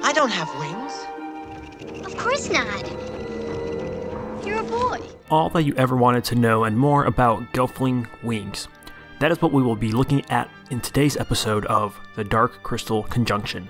I don't have wings. Of course not. You're a boy. All that you ever wanted to know and more about Gelfling wings. That is what we will be looking at in today's episode of The Dark Crystal Conjunction.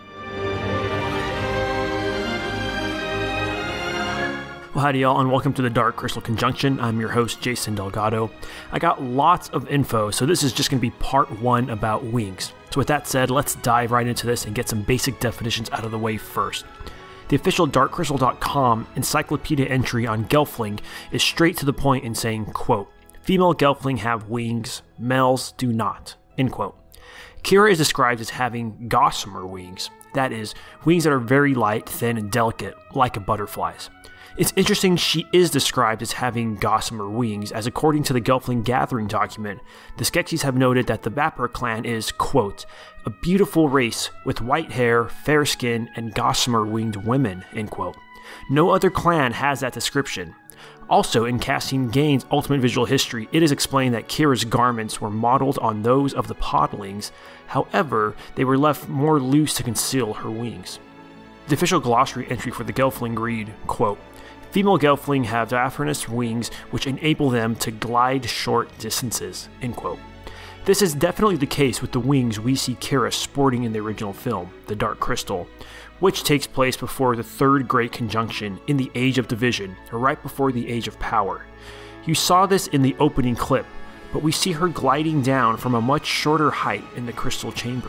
Well, howdy y'all, and welcome to The Dark Crystal Conjunction. I'm your host, Jason Delgado. I got lots of info, so this is just going to be part one about wings. So with that said, let's dive right into this and get some basic definitions out of the way first. The official darkcrystal.com encyclopedia entry on Gelfling is straight to the point in saying, quote, female Gelfling have wings, males do not, end quote. Kira is described as having gossamer wings, that is, wings that are very light, thin, and delicate, like a butterfly's. It's interesting she is described as having gossamer wings, as according to the Gelfling Gathering document, the Skeksis have noted that the Vapor clan is, quote, a beautiful race with white hair, fair skin, and gossamer winged women, end quote. No other clan has that description. Also, in Cassian Gain's Ultimate Visual History, it is explained that Kira's garments were modeled on those of the podlings, however, they were left more loose to conceal her wings. The official glossary entry for the Gelfling read, quote, female Gelfling have diaphanous wings which enable them to glide short distances, end quote. This is definitely the case with the wings we see Kira sporting in the original film, The Dark Crystal, which takes place before the Third Great Conjunction in the Age of Division, or right before the Age of Power. You saw this in the opening clip, but we see her gliding down from a much shorter height in the Crystal Chamber.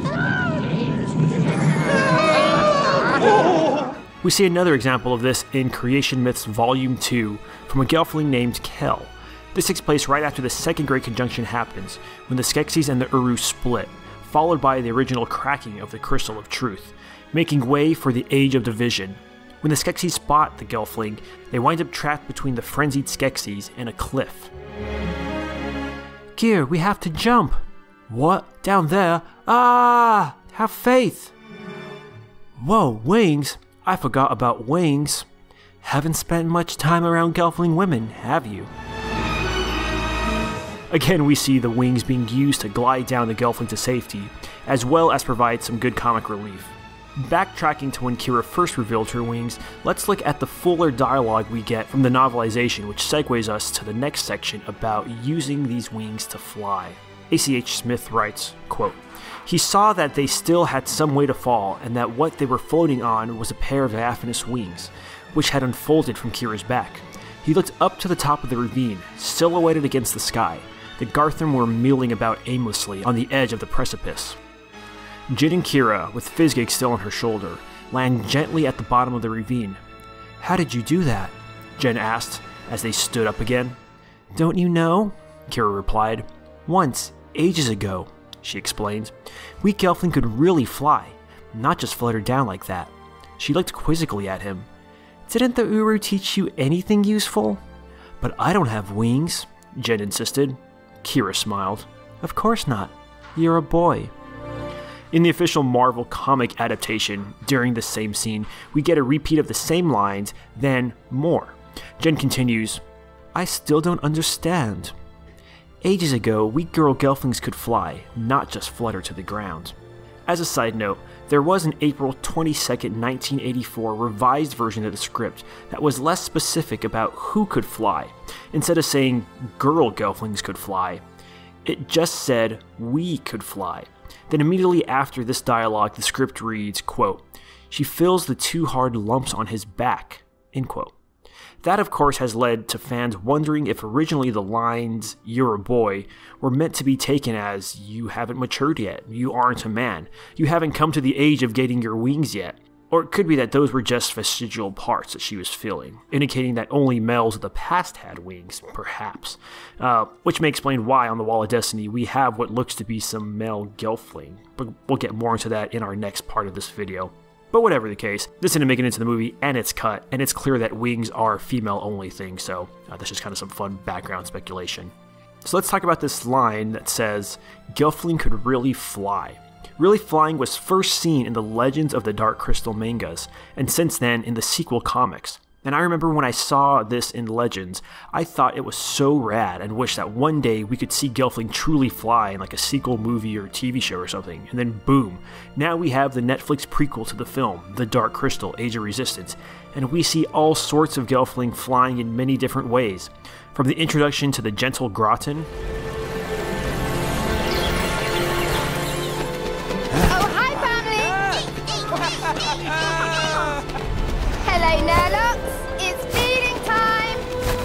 We see another example of this in Creation Myths Volume 2 from a Gelfling named Kel. This takes place right after the Second Great Conjunction happens, when the Skeksis and the Uru split, followed by the original cracking of the Crystal of Truth, making way for the Age of Division. When the Skeksis spot the Gelfling, they wind up trapped between the frenzied Skeksis and a cliff. Gear, we have to jump! What? Down there? Ah! Have faith! Whoa, wings! I forgot about wings. Haven't spent much time around Gelfling women, have you? Again, we see the wings being used to glide down the Gelfling to safety, as well as provide some good comic relief. Backtracking to when Kira first revealed her wings, let's look at the fuller dialogue we get from the novelization, which segues us to the next section about using these wings to fly. A.C.H. Smith writes, quote, he saw that they still had some way to fall, and that what they were floating on was a pair of diaphanous wings, which had unfolded from Kira's back. He looked up to the top of the ravine, silhouetted against the sky. The Garthim were milling about aimlessly on the edge of the precipice. Jin and Kira, with Fizzgig still on her shoulder, land gently at the bottom of the ravine. How did you do that? Jen asked, as they stood up again. Don't you know? Kira replied. Once, ages ago, she explained. We Gelfling could really fly, not just flutter down like that. She looked quizzically at him. Didn't the Uru teach you anything useful? But I don't have wings, Jen insisted. Kira smiled. Of course not. You're a boy. In the official Marvel comic adaptation, during the same scene, we get a repeat of the same lines, then more. Jen continues, I still don't understand. Ages ago, we girl Gelflings could fly, not just flutter to the ground. As a side note, there was an April 22nd, 1984 revised version of the script that was less specific about who could fly. Instead of saying girl Gelflings could fly, it just said we could fly. Then immediately after this dialogue, the script reads, quote, she feels the two hard lumps on his back, end quote. That, of course, has led to fans wondering if originally the lines, you're a boy, were meant to be taken as, you haven't matured yet, you aren't a man, you haven't come to the age of getting your wings yet. Or it could be that those were just vestigial parts that she was feeling, indicating that only males of the past had wings, perhaps. Which may explain why on the Wall of Destiny we have what looks to be some male Gelfling, but we'll get more into that in our next part of this video. But whatever the case, this didn't make it into the movie, and it's cut, and it's clear that wings are a female-only thing, so that's just kind of some fun background speculation. So let's talk about this line that says, Gelfling could really fly. Really flying was first seen in the Legends of the Dark Crystal mangas, and since then in the sequel comics. And I remember when I saw this in Legends, I thought it was so rad and wished that one day we could see Gelfling truly fly in like a sequel movie or TV show or something. And then boom, now we have the Netflix prequel to the film, The Dark Crystal: Age of Resistance, and we see all sorts of Gelfling flying in many different ways. From the introduction to the gentle Groton, Oh, hi, family! Hello, Nurlocks. It's feeding time.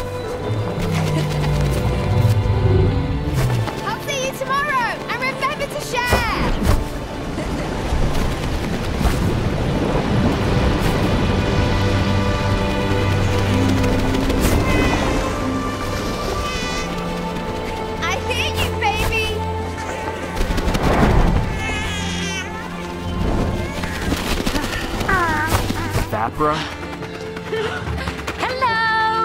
I'll see you tomorrow, and remember to share. I hear you, baby. Vapra, Hello!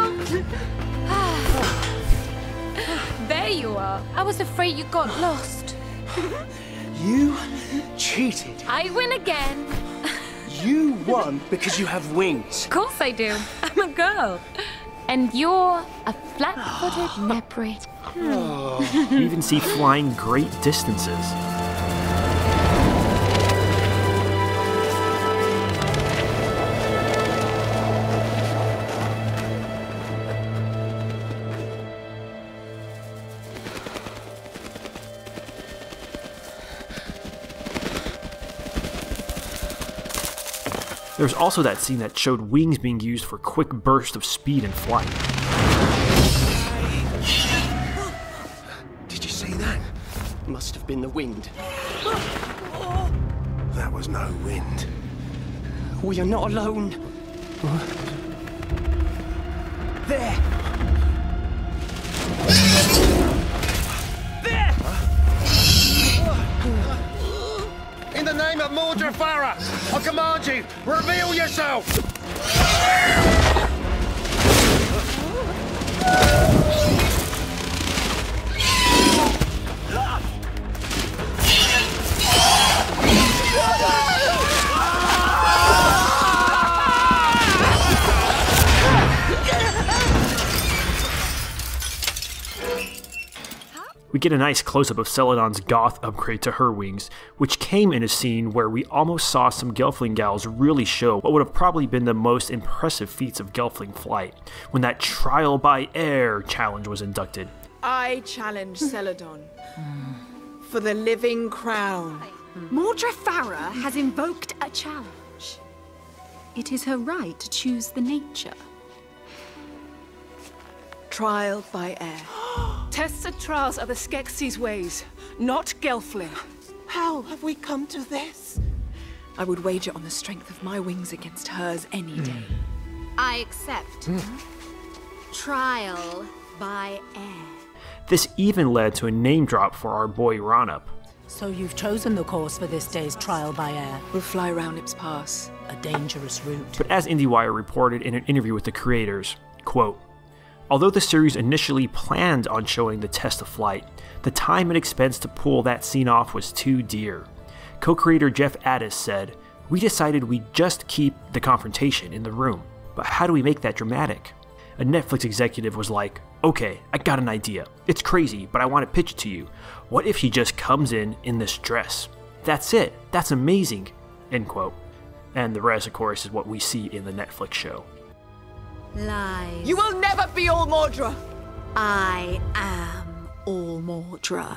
There you are. I was afraid you got lost. You cheated. I win again. You won because you have wings. Of course I do. I'm a girl. And you're a flat-footed Nepri. you even see flying great distances. There's also that scene that showed wings being used for quick bursts of speed and flight. Did you see that? Must have been the wind. That was no wind. We are not alone. There! There! In the name of Maudra Fara, I command you, reveal yourself! We get a nice close-up of Seladon's goth upgrade to her wings, which came in a scene where we almost saw some Gelfling gals really show what would have probably been the most impressive feats of Gelfling flight, when that trial by air challenge was inducted. I challenge Seladon for the living crown. Maudra Fara has invoked a challenge. It is her right to choose the nature. Trial by air. Tests and trials are the Skeksis' ways, not Gelfling. How have we come to this? I would wager on the strength of my wings against hers any day. I accept. Trial by air. This even led to a name drop for our boy Raunip. So you've chosen the course for this day's trial by air. We'll fly Raunip's pass. A dangerous route. But as IndieWire reported in an interview with the creators, quote, although the series initially planned on showing the test of flight, the time and expense to pull that scene off was too dear. Co-creator Jeff Addis said, "We decided we'd just keep the confrontation in the room, but how do we make that dramatic?" A Netflix executive was like, "Okay, I got an idea. It's crazy, but I want to pitch it to you. What if he just comes in this dress? That's it. That's amazing." End quote. And the rest, of course, is what we see in the Netflix show. Lies. You will never be all Maudra! I am all Maudra.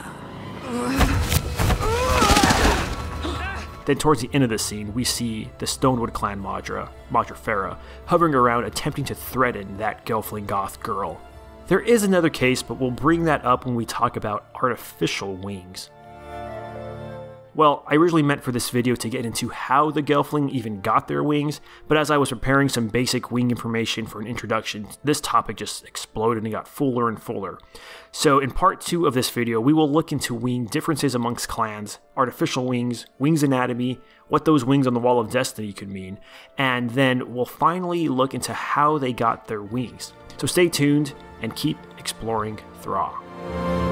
Then towards the end of the scene, we see the Stonewood clan Maudra Fara, hovering around attempting to threaten that Gelfling goth girl. There is another case, but we'll bring that up when we talk about artificial wings. Well, I originally meant for this video to get into how the Gelfling even got their wings, but as I was preparing some basic wing information for an introduction, this topic just exploded and got fuller and fuller. So in part 2 of this video, we will look into wing differences amongst clans, artificial wings, wings anatomy, what those wings on the Wall of Destiny could mean, and then we'll finally look into how they got their wings. So stay tuned and keep exploring Thra.